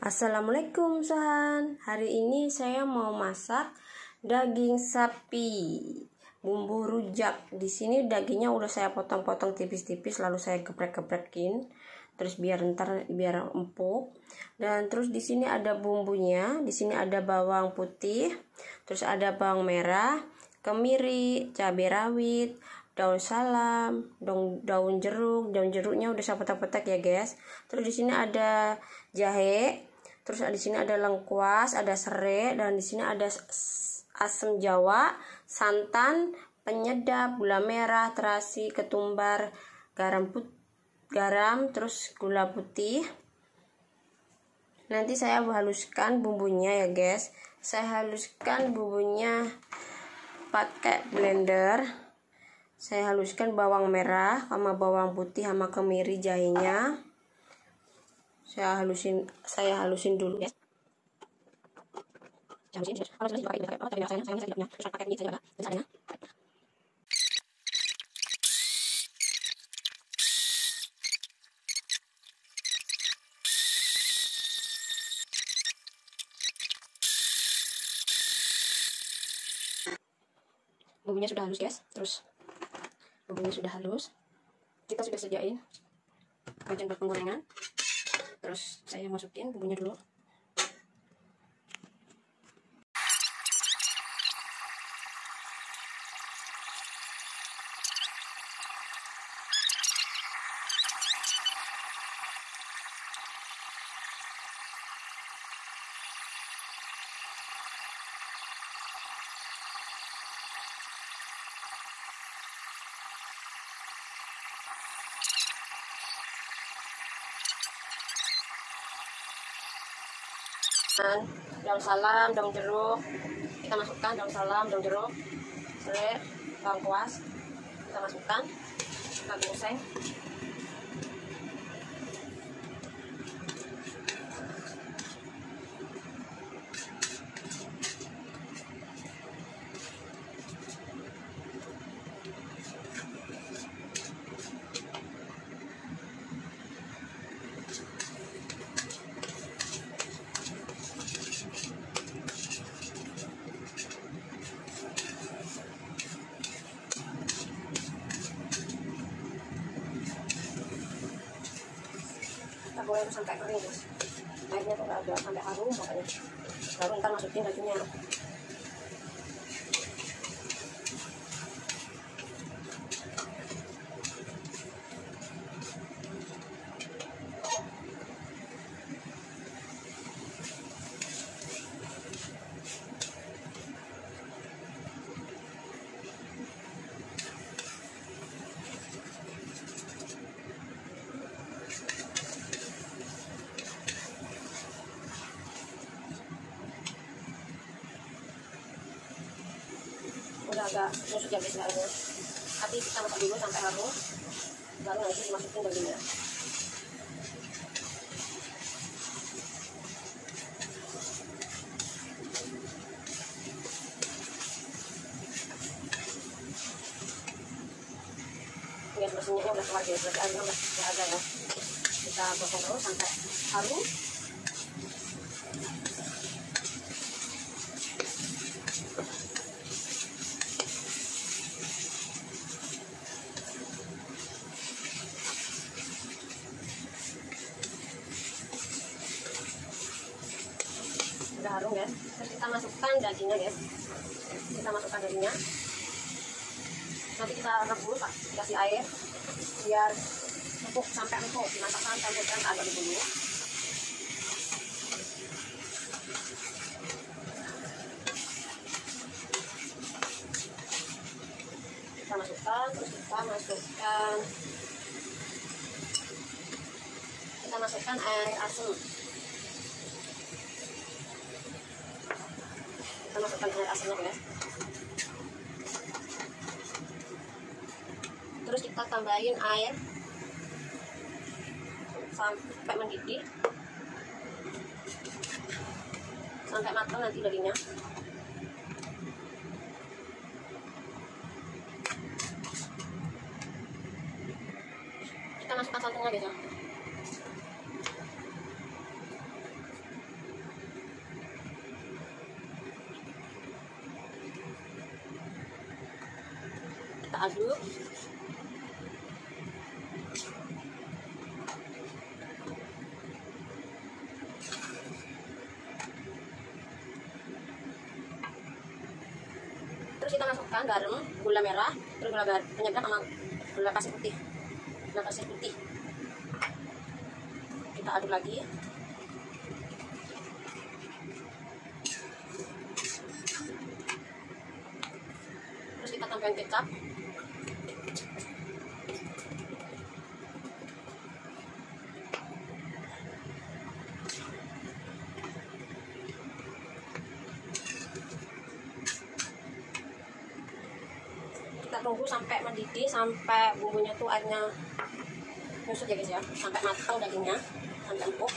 Assalamualaikum Sahan. Hari ini saya mau masak daging sapi bumbu rujak. Di sini dagingnya udah saya potong-potong tipis-tipis, lalu saya geprek-geprekin terus biar empuk. Dan terus di sini ada bumbunya. Di sini ada bawang putih, terus ada bawang merah, kemiri, cabai rawit, daun salam, daun jeruk. Daun jeruknya udah saya petak-petak ya guys. Terus di sini ada jahe, terus di sini ada lengkuas, ada serai, dan di sini ada asam jawa, santan, penyedap, gula merah, terasi, ketumbar, garam, terus gula putih. Nanti saya haluskan bumbunya ya guys. Saya haluskan bumbunya pakai blender. Saya haluskan bawang merah sama bawang putih sama kemiri, jahenya. Saya halusin dulu guys. Bumbunya sudah halus guys. Terus bumbunya sudah halus, kita sudah sediain wajan buat penggorengan. Terus saya masukin bumbunya dulu. Daun salam, daun jeruk, kita masukkan daun salam, daun jeruk, serai, bawang kuas, kita masukkan, kita goreng. Kita goreng sampai kering guys. Airnya tuh agak sampai harum pokoknya. Baru ntar masukin dagingnya. Udah agak busuk ya guys airnya, tapi kita masak dulu sampai harum, baru nanti dimasukin dagingnya. Guys, mesinnya udah keluar guys, berarti airnya udah ada ya. Kita gosong terus sampai harum. Udah harum guys. Terus kita masukkan dagingnya guys. Kita masukkan dagingnya. Nanti kita rebus, kasih air biar empuk sampai empuk. Dimasak sampai empuk dan agak dulu. Kita masukkan, terus kita masukkan air asam. Kita masukkan air asamnya guys. Terus kita tambahin air sampai mendidih, sampai matang nanti dagingnya. Kita masukkan santannya guys ya. masukkan garam, gula merah, terus gula penyedap sama gula pasir putih. Gula pasir putih. Kita aduk lagi. Terus kita tambahkan kecap. Kita tunggu sampai mendidih, sampai bumbunya tuh airnya nyusut ya guys ya, sampai matang dagingnya, sampai empuk.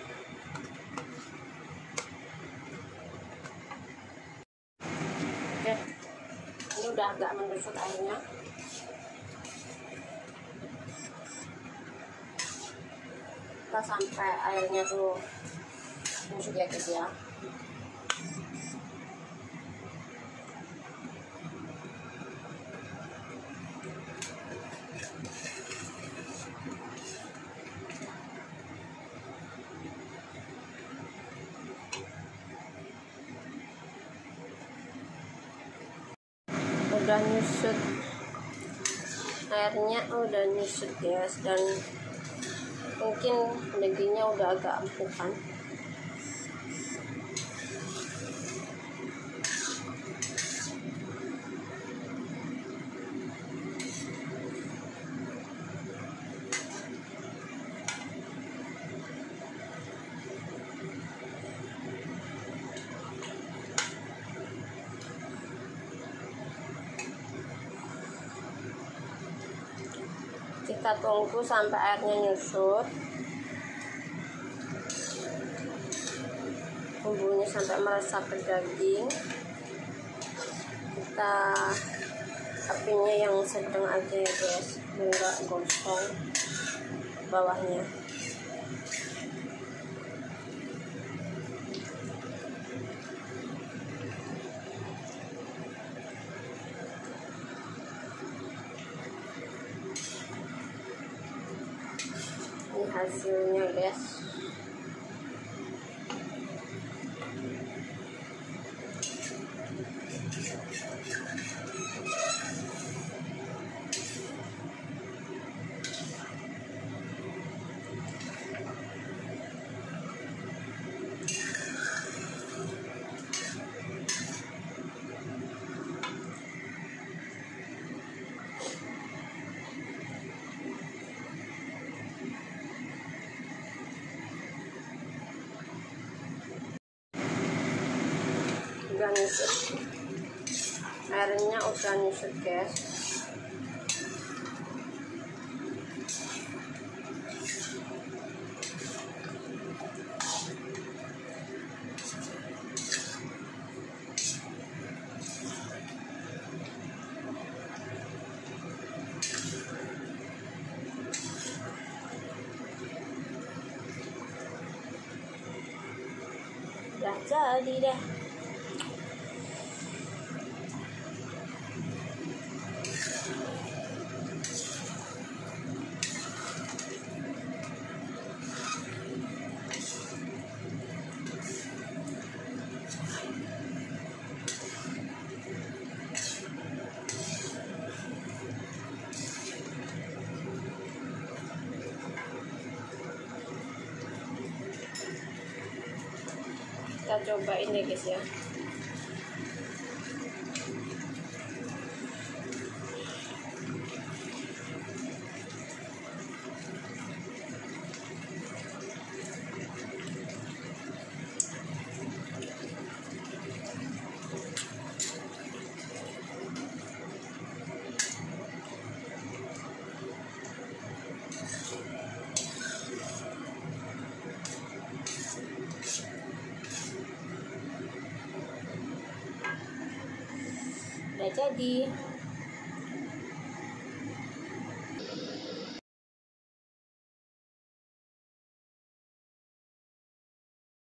Oke, ini udah agak menyusut airnya. Kita sampai airnya tuh nyusut ya guys ya. Udah nyusut airnya, udah nyusut guys, dan mungkin dagingnya udah agak empuk kan. Kita tunggu sampai airnya nyusut, bumbunya sampai meresap ke daging. Kita apinya yang sedang aja ya guys, enggak gosong bawahnya. Ini hasilnya guys. Udah nyusut, airnya udah nyusut guys. Udah jadi deh. Kita cobain ya guys ya. Udah jadi.